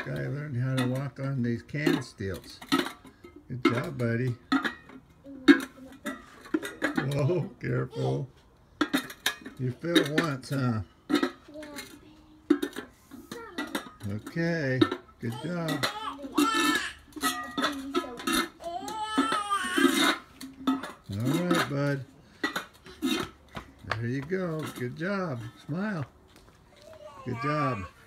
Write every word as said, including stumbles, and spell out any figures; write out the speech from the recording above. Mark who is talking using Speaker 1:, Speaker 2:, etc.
Speaker 1: guy learned how to walk on these can stilts. Good job, buddy. Whoa, careful. You fell once, huh? Okay, good job. All right, bud. There you go. Good job. Smile. Good job.